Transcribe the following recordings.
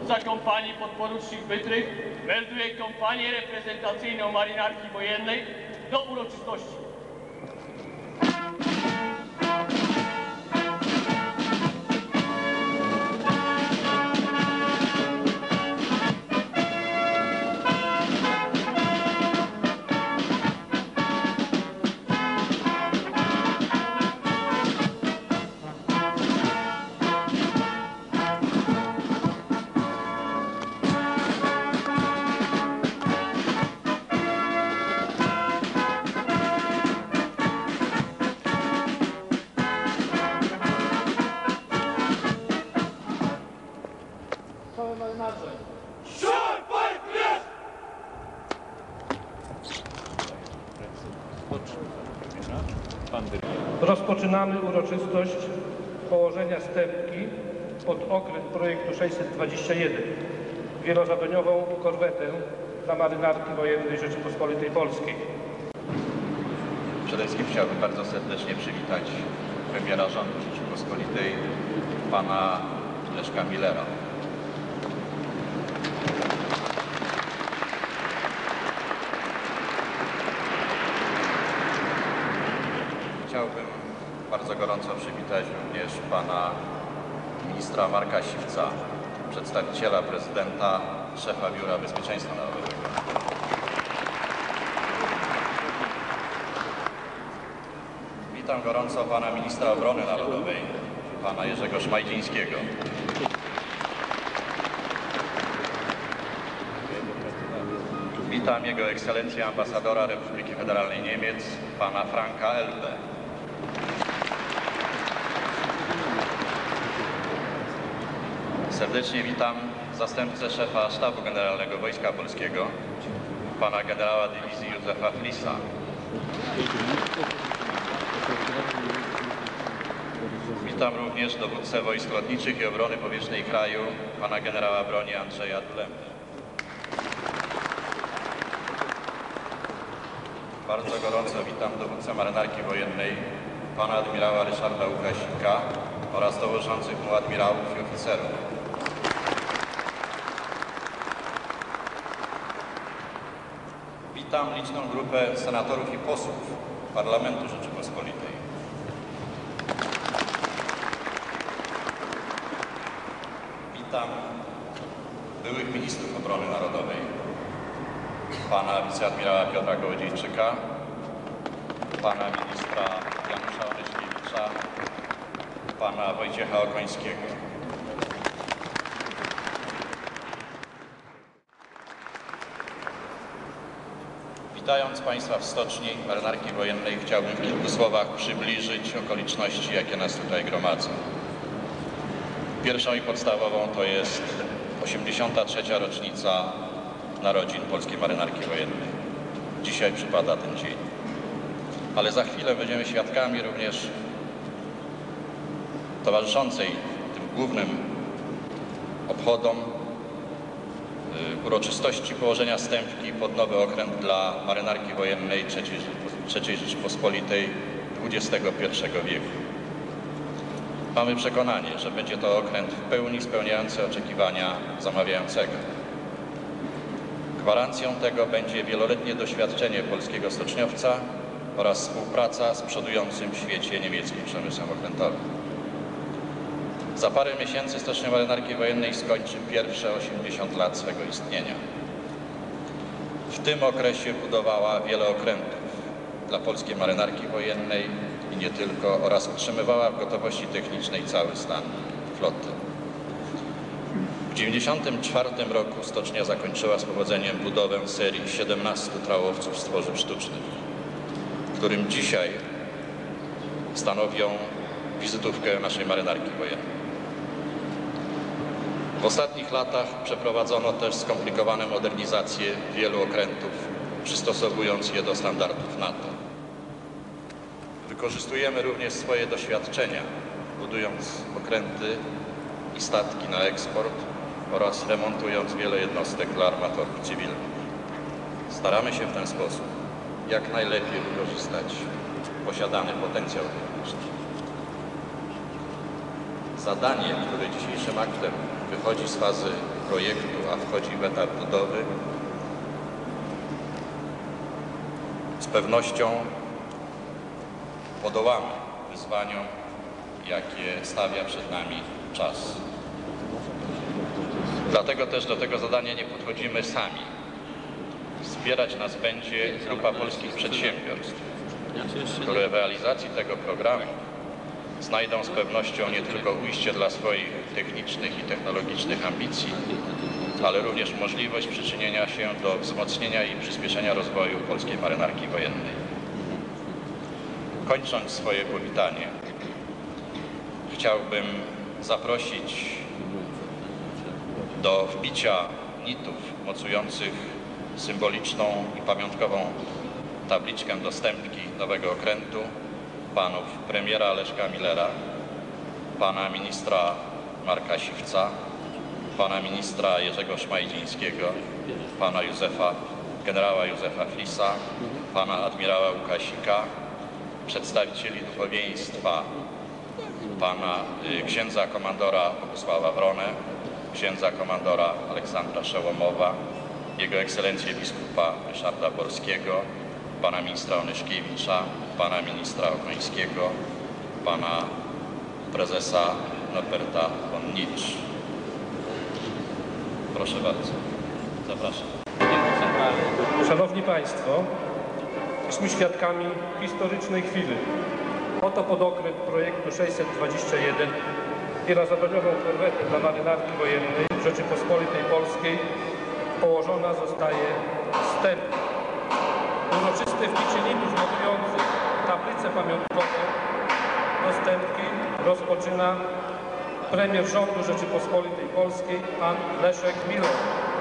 dowódca kompanii podporucznik Wytrych melduje kompanię reprezentacyjną marynarki wojennej do uroczystości. Rozpoczynamy uroczystość położenia stępki pod okręt projektu 621, wielozadaniową korwetę dla Marynarki Wojennej Rzeczypospolitej Polskiej. Przede wszystkim chciałbym bardzo serdecznie przywitać premiera rządu Rzeczypospolitej, pana Leszka Millera. Chciałbym bardzo gorąco przywitać również pana ministra Marka Siwca, przedstawiciela prezydenta, szefa Biura Bezpieczeństwa Narodowego. Witam gorąco pana ministra obrony narodowej, pana Jerzego Szmajdzińskiego. Witam jego ekscelencję ambasadora Republiki Federalnej Niemiec, pana Franka Elbe. Serdecznie witam zastępcę szefa Sztabu Generalnego Wojska Polskiego, pana generała dywizji Józefa Flisa. Witam również dowódcę Wojsk Lotniczych i Obrony Powietrznej kraju, pana generała broni Andrzeja Dulembę. Bardzo gorąco witam dowódcę Marynarki Wojennej, pana admirała Ryszarda Łukasika oraz towarzyszących mu admirałów i oficerów. Witam liczną grupę senatorów i posłów Parlamentu Rzeczypospolitej. Witam byłych ministrów obrony narodowej, pana wiceadmirała Piotra Kołodziejczyka, pana ministra Janusza Onyszkiewicza, pana Wojciecha Okońskiego. Witając państwa w stoczni Marynarki Wojennej, chciałbym w kilku słowach przybliżyć okoliczności, jakie nas tutaj gromadzą. Pierwszą i podstawową to jest 83. rocznica narodzin Polskiej Marynarki Wojennej. Dzisiaj przypada ten dzień. Ale za chwilę będziemy świadkami również towarzyszącej tym głównym obchodom uroczystości położenia stępki pod nowy okręt dla Marynarki Wojennej III Rzeczypospolitej XXI wieku. Mamy przekonanie, że będzie to okręt w pełni spełniający oczekiwania zamawiającego. Gwarancją tego będzie wieloletnie doświadczenie polskiego stoczniowca oraz współpraca z przodującym w świecie niemieckim przemysłem okrętowym. Za parę miesięcy Stocznia Marynarki Wojennej skończy pierwsze 80 lat swego istnienia. W tym okresie budowała wiele okrętów dla Polskiej Marynarki Wojennej i nie tylko, oraz utrzymywała w gotowości technicznej cały stan floty. W 1994 roku stocznia zakończyła z powodzeniem budowę serii 17 trałowców z tworzyw sztucznych, którym dzisiaj stanowią wizytówkę naszej Marynarki Wojennej. W ostatnich latach przeprowadzono też skomplikowane modernizacje wielu okrętów, przystosowując je do standardów NATO. Wykorzystujemy również swoje doświadczenia, budując okręty i statki na eksport oraz remontując wiele jednostek dla armatorów cywilnych. Staramy się w ten sposób jak najlepiej wykorzystać posiadany potencjał techniczny. Zadanie, które dzisiejszym aktem wychodzi z fazy projektu, a wchodzi w etap budowy, z pewnością podołamy wyzwaniom, jakie stawia przed nami czas. Dlatego też do tego zadania nie podchodzimy sami. Wspierać nas będzie grupa polskich przedsiębiorstw, które w realizacji tego programu znajdą z pewnością nie tylko ujście dla swoich technicznych i technologicznych ambicji, ale również możliwość przyczynienia się do wzmocnienia i przyspieszenia rozwoju polskiej marynarki wojennej. Kończąc swoje powitanie, chciałbym zaprosić do wbicia nitów mocujących symboliczną i pamiątkową tabliczkę do stępki nowego okrętu panów premiera Leszka Millera, pana ministra Marka Siwca, pana ministra Jerzego Szmajdzińskiego, pana generała Józefa Flisa, pana admirała Łukasika, przedstawicieli duchowieństwa, pana księdza komandora Bogusława Wronę, księdza komandora Aleksandra Szełomowa, jego ekscelencję biskupa Ryszarda Borskiego, pana ministra Onyszkiewicza, pana ministra Okońskiego, pana prezesa Norberta von Nitsch. Proszę bardzo. Zapraszam. Szanowni Państwo, jesteśmy świadkami historycznej chwili. Oto podokręt projektu 621, wielozadaniową korwetę dla marynarki wojennej Rzeczypospolitej Polskiej położona zostaje stępka. Uroczyste wbicie nitów modujących tablicę pamiątkową do stępki rozpoczyna premier rządu Rzeczypospolitej Polskiej pan Leszek Miller.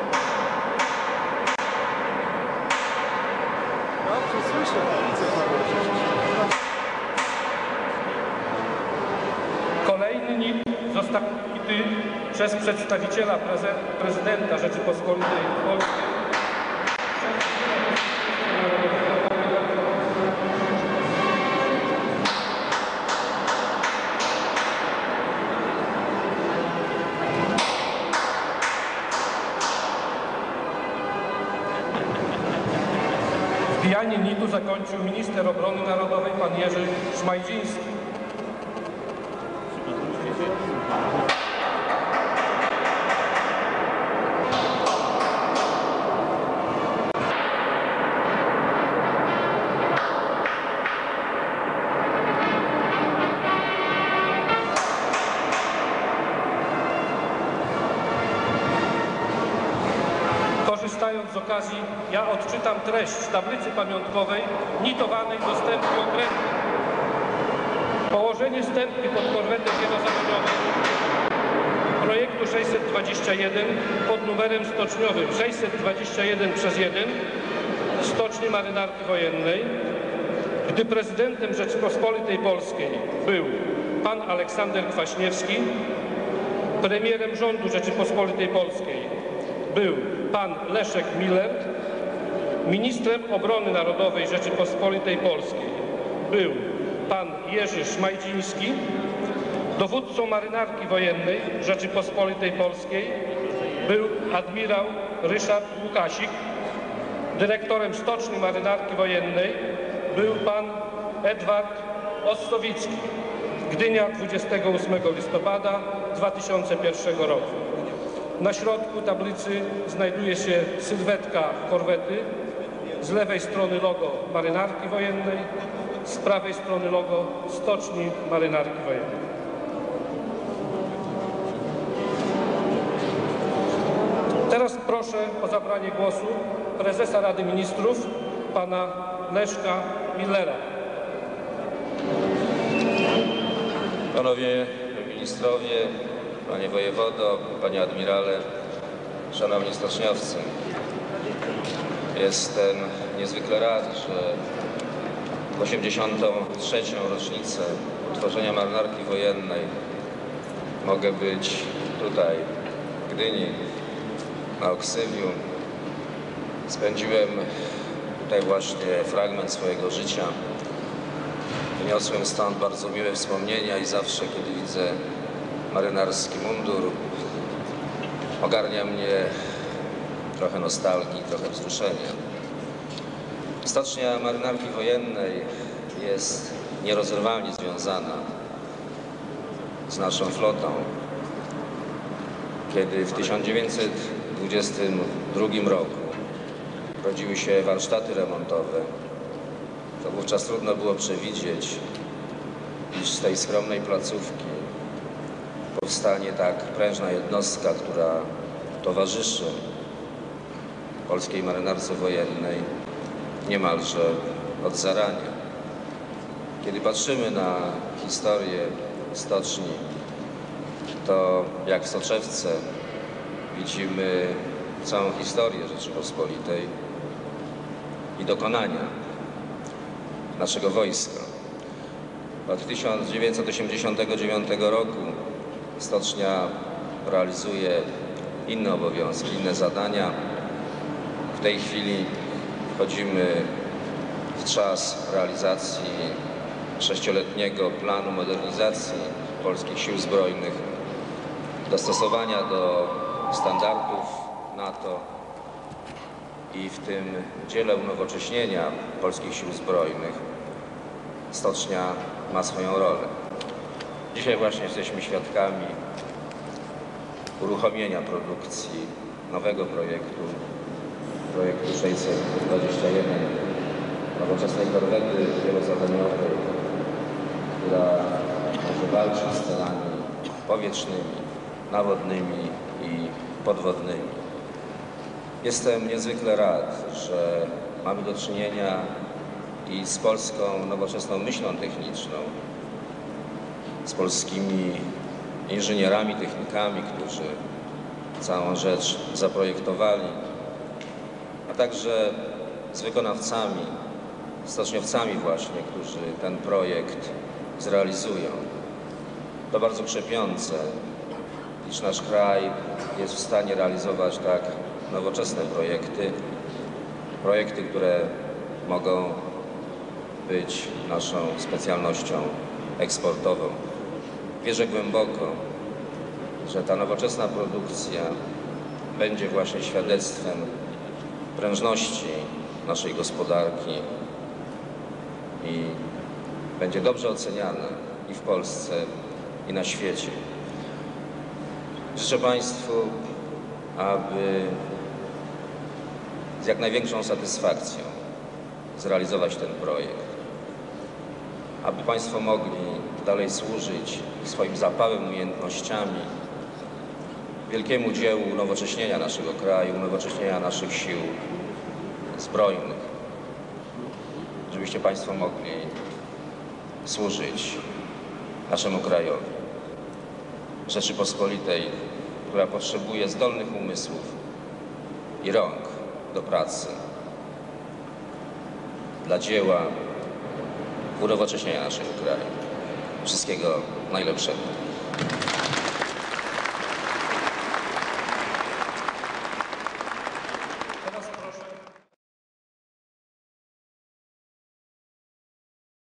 Kolejny nit został wbity przez przedstawiciela prezydenta Rzeczypospolitej Polskiej. Wbijanie nitu zakończył minister obrony narodowej pan Jerzy Szmajdziński. Korzystając z okazji, ja odczytam treść tablicy pamiątkowej nitowanej do stępki okrętu. Położenie stępki pod korwetę wielozadaniową projektu 621 pod numerem stoczniowym 621/1 Stoczni Marynarki Wojennej, gdy prezydentem Rzeczypospolitej Polskiej był pan Aleksander Kwaśniewski, premierem rządu Rzeczypospolitej Polskiej był pan Leszek Miller, ministrem obrony narodowej Rzeczypospolitej Polskiej był pan Jerzy Szmajdziński, dowódcą marynarki wojennej Rzeczypospolitej Polskiej był admirał Ryszard Łukasik, dyrektorem Stoczni Marynarki Wojennej był pan Edward Ossowicki. Gdynia, 28 listopada 2001 roku. Na środku tablicy znajduje się sylwetka korwety, z lewej strony logo Marynarki Wojennej, z prawej strony logo Stoczni Marynarki Wojennej. Teraz proszę o zabranie głosu prezesa Rady Ministrów, pana Leszka Millera. Panowie ministrowie, panie wojewodo, panie admirale, szanowni stoczniowcy. Jestem niezwykle rad, że w 83. rocznicę utworzenia marynarki wojennej mogę być tutaj, w Gdyni, na Oksywiu. Spędziłem tutaj właśnie fragment swojego życia. Wyniosłem stąd bardzo miłe wspomnienia i zawsze, kiedy widzę marynarski mundur, ogarnia mnie trochę nostalgii, trochę wzruszenia. Stocznia Marynarki Wojennej jest nierozerwalnie związana z naszą flotą. Kiedy w 1922 roku rodziły się warsztaty remontowe, to wówczas trudno było przewidzieć, iż z tej skromnej placówki powstanie tak prężna jednostka, która towarzyszy polskiej marynarce wojennej niemalże od zarania. Kiedy patrzymy na historię stoczni, to jak w soczewce widzimy całą historię Rzeczypospolitej i dokonania naszego wojska. Od 1989 roku stocznia realizuje inne obowiązki, inne zadania. W tej chwili wchodzimy w czas realizacji 6-letniego planu modernizacji polskich sił zbrojnych, dostosowania do standardów NATO i w tym dziele unowocześnienia polskich sił zbrojnych stocznia ma swoją rolę. Dzisiaj właśnie jesteśmy świadkami uruchomienia produkcji nowego projektu 621, nowoczesnej korwety wielozadaniowej, która może walczyć z celami powietrznymi, nawodnymi i podwodnymi. Jestem niezwykle rad, że mamy do czynienia i z polską nowoczesną myślą techniczną, z polskimi inżynierami, technikami, którzy całą rzecz zaprojektowali, a także z wykonawcami, stoczniowcami właśnie, którzy ten projekt zrealizują. To bardzo krzepiące, iż nasz kraj jest w stanie realizować tak nowoczesne projekty, które mogą być naszą specjalnością eksportową. Wierzę głęboko, że ta nowoczesna produkcja będzie właśnie świadectwem prężności naszej gospodarki i będzie dobrze oceniana i w Polsce, i na świecie. Życzę Państwu, aby z jak największą satysfakcją zrealizować ten projekt, aby Państwo mogli dalej służyć swoim zapałem, umiejętnościami wielkiemu dziełu unowocześnienia naszego kraju, unowocześnienia naszych sił zbrojnych, żebyście Państwo mogli służyć naszemu krajowi, Rzeczypospolitej, która potrzebuje zdolnych umysłów i rąk do pracy dla dzieła unowocześnienia naszego kraju. Wszystkiego najlepszego.